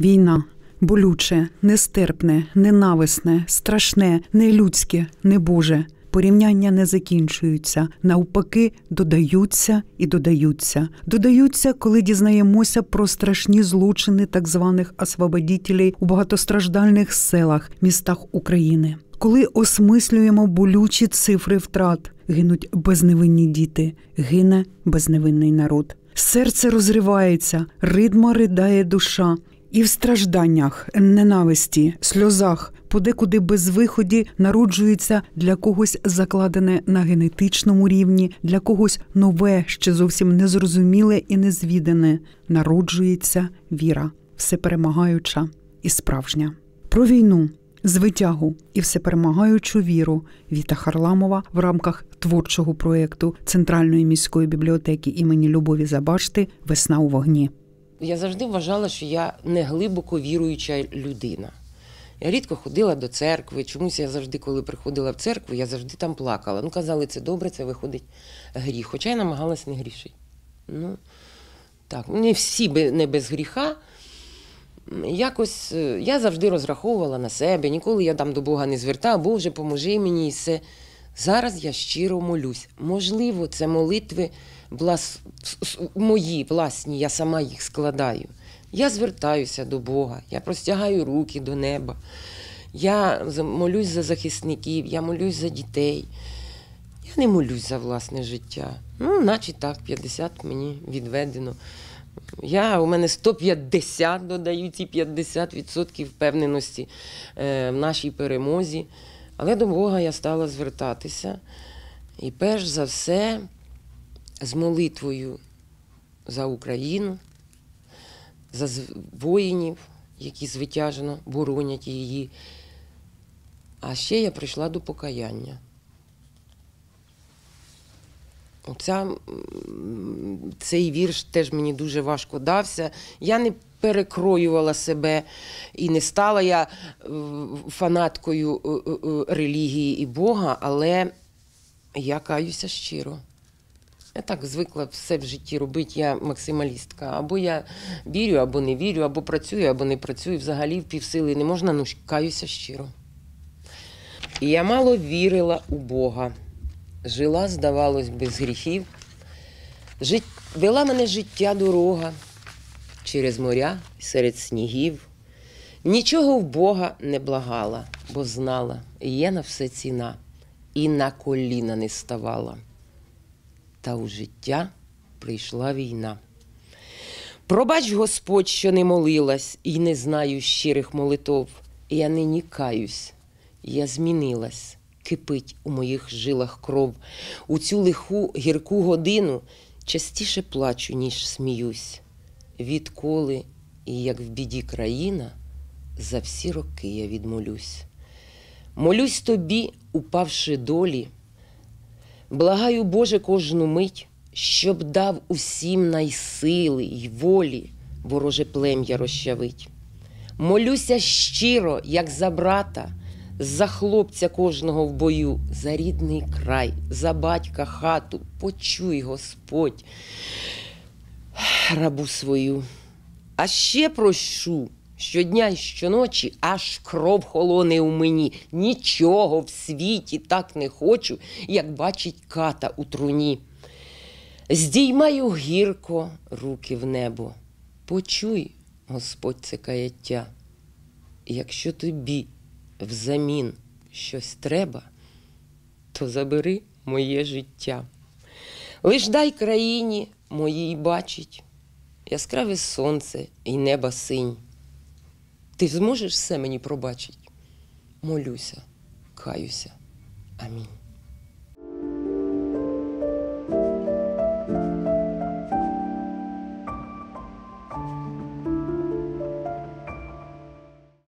Війна. Болюче, нестерпне, ненависне, страшне, нелюдське, небоже. Порівняння не закінчуються, навпаки, додаються і додаються. Додаються, коли дізнаємося про страшні злочини так званих освободітелей у багатостраждальних селах, містах України. Коли осмислюємо болючі цифри втрат, гинуть безневинні діти, гине безневинний народ. Серце розривається, ридма ридає душа. І в стражданнях, ненависті, сльозах, подекуди безвиході народжується для когось закладене на генетичному рівні, для когось нове, ще зовсім незрозуміле і незвідане. Народжується віра, всеперемагаюча і справжня. Про війну, звитягу і всеперемагаючу віру Віта Харламова в рамках творчого проєкту Центральної міської бібліотеки імені Любові Забашти «Весна у вогні». Я завжди вважала, що я не глибоко віруюча людина. Я рідко ходила до церкви, чомусь я завжди, коли приходила в церкву, я завжди там плакала. Ну, казали, це добре, це виходить гріх. Хоча я намагалась не грішити. Ну, так, не всі не без гріха. Якось я завжди розраховувала на себе, ніколи я там до Бога не звертала, Боже, поможи мені і все. Зараз я щиро молюсь. Можливо, це молитви мої власні, я сама їх складаю. Я звертаюся до Бога, я простягаю руки до неба. Я молюсь за захисників, я молюсь за дітей. Я не молюсь за власне життя. Ну, наче так, 50 мені відведено. У мене 150, додаю ці 50% впевненості в нашій перемозі. Але до Бога я стала звертатися. І перш за все з молитвою за Україну, за воїнів, які звитяжно боронять її. А ще я прийшла до покаяння. Цей вірш теж мені дуже важко дався. Я не перекроювала себе і не стала я фанаткою релігії і Бога, але я каюся щиро. Я так звикла все в житті робити, я максималістка. Або я вірю, або не вірю, або працюю, або не працюю. Взагалі впівсили не можна, ну каюся щиро. І я мало вірила у Бога. Жила, здавалось, без гріхів. Вела мене життя дорога через моря, серед снігів. Нічого в Бога не благала, бо знала, є на все ціна. І на коліна не ставала. Та у життя прийшла війна. Пробач, Господь, що не молилась і не знаю щирих молитов. Я нині каюсь, я змінилась. Кипить у моїх жилах кров. У цю лиху, гірку годину частіше плачу, ніж сміюсь. Відколи, і як в біді країна, за всі роки я відмолюсь. Молюсь тобі, упавши долі, благаю, Боже, кожну мить, щоб дав усім найсили й волі вороже плем'я розчавить. Молюся щиро, як за брата, за хлопця кожного в бою, за рідний край, за батька хату, почуй, Господь, рабу свою. А ще прошу, щодня й щоночі аж кров холоне у мені. Нічого в світі так не хочу, як бачить ката у труні. Здіймаю гірко руки в небо. Почуй, Господь, це каяття. Якщо тобі взамін щось треба, то забери моє життя. Лиш дай країні моїй бачить яскраве сонце і неба синь. Ти зможеш все мені пробачить? Молюся, каюся. Амінь.